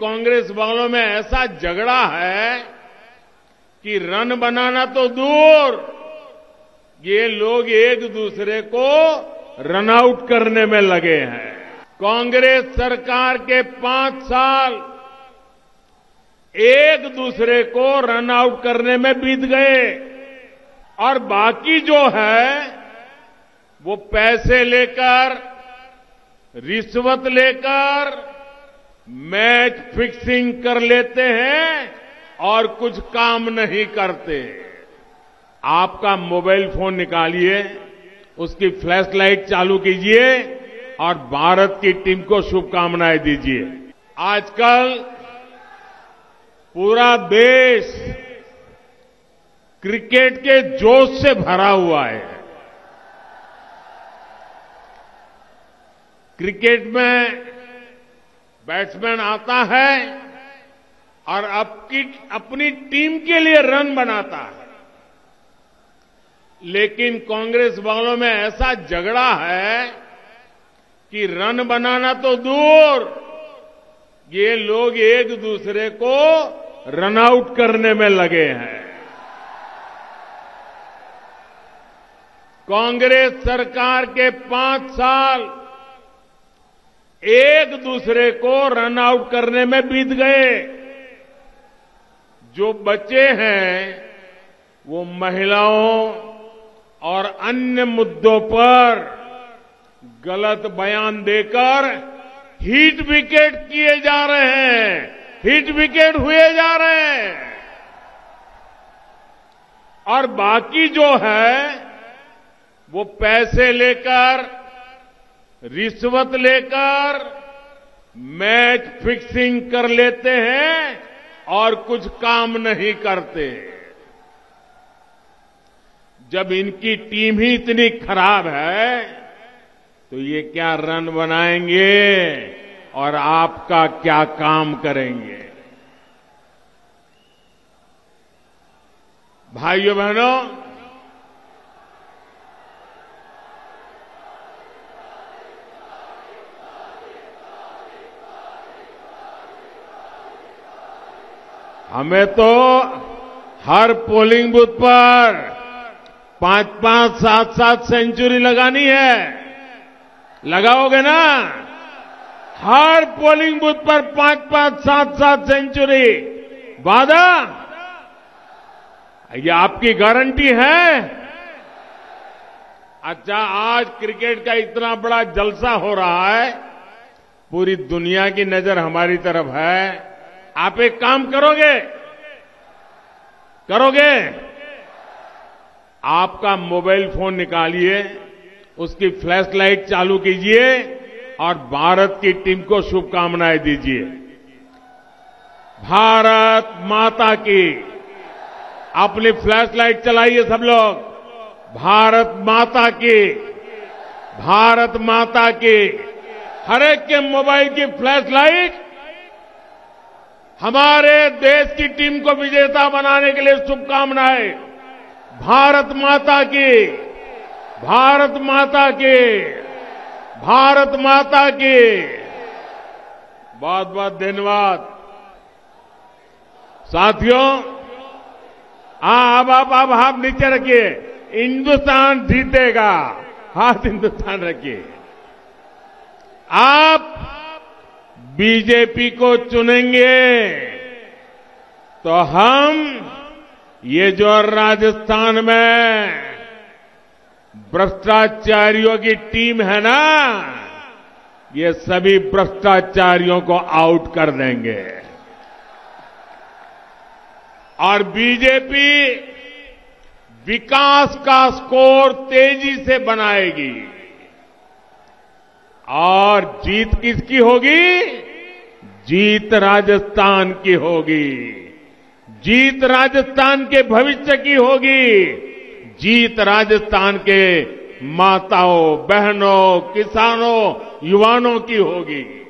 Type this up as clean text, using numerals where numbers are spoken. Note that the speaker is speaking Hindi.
कांग्रेस वालों में ऐसा झगड़ा है कि रन बनाना तो दूर, ये लोग एक दूसरे को रन आउट करने में लगे हैं। कांग्रेस सरकार के 5 साल एक दूसरे को रन आउट करने में बीत गए और बाकी जो है वो पैसे लेकर, रिश्वत लेकर मैच फिक्सिंग कर लेते हैं और कुछ काम नहीं करते। आपका मोबाइल फोन निकालिए, उसकी फ्लैश लाइट चालू कीजिए और भारत की टीम को शुभकामनाएं दीजिए। आजकल पूरा देश क्रिकेट के जोश से भरा हुआ है। क्रिकेट में बैट्समैन आता है और अपनी टीम के लिए रन बनाता है, लेकिन कांग्रेस वालों में ऐसा झगड़ा है कि रन बनाना तो दूर, ये लोग एक दूसरे को रन आउट करने में लगे हैं। कांग्रेस सरकार के 5 साल एक दूसरे को रन आउट करने में बीत गए। जो बचे हैं वो महिलाओं और अन्य मुद्दों पर गलत बयान देकर हिट विकेट किए जा रहे हैं, हिट विकेट हुए जा रहे हैं। और बाकी जो है वो पैसे लेकर, रिश्वत लेकर मैच फिक्सिंग कर लेते हैं और कुछ काम नहीं करते। जब इनकी टीम ही इतनी खराब है तो ये क्या रन बनाएंगे और आपका क्या काम करेंगे। भाइयों बहनों, हमें तो हर पोलिंग बूथ पर 5-5, 7-7 सेंचुरी लगानी है। लगाओगे ना? हर पोलिंग बूथ पर 5-5, 7-7 सेंचुरी। वादा? ये आपकी गारंटी है? अच्छा, आज क्रिकेट का इतना बड़ा जलसा हो रहा है, पूरी दुनिया की नजर हमारी तरफ है। आप एक काम करोगे? आपका मोबाइल फोन निकालिए, उसकी फ्लैश लाइट चालू कीजिए और भारत की टीम को शुभकामनाएं दीजिए। भारत माता की, अपनी फ्लैश लाइट चलाइए सब लोग। भारत माता की, भारत माता की। हर एक के मोबाइल की फ्लैश लाइट हमारे देश की टीम को विजेता बनाने के लिए शुभकामनाएं। भारत माता की, भारत माता की, भारत माता की। बहुत बहुत धन्यवाद साथियों। अब आप नीचे रखिए। हिंदुस्तान जीतेगा, हाथ हिंदुस्तान रखिए। आप बीजेपी को चुनेंगे तो हम ये जो राजस्थान में भ्रष्टाचारियों की टीम है ना, ये सभी भ्रष्टाचारियों को आउट कर देंगे। और बीजेपी विकास का स्कोर तेजी से बनाएगी। और जीत किसकी होगी? जीत राजस्थान की होगी। जीत राजस्थान के भविष्य की होगी। जीत राजस्थान के माताओं, बहनों, किसानों, युवाओं की होगी।